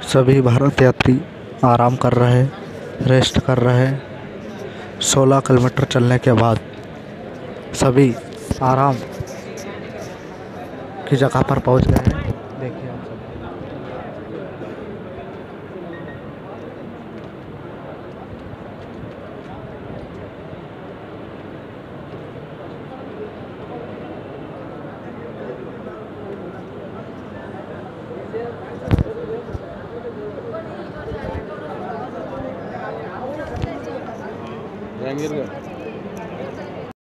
सभी भारत यात्री आराम कर रहे हैं, रेस्ट कर रहे हैं। 16 किलोमीटर चलने के बाद सभी आराम की जगह पर पहुंच गए हैं। देखिए आप सब। जहांगीर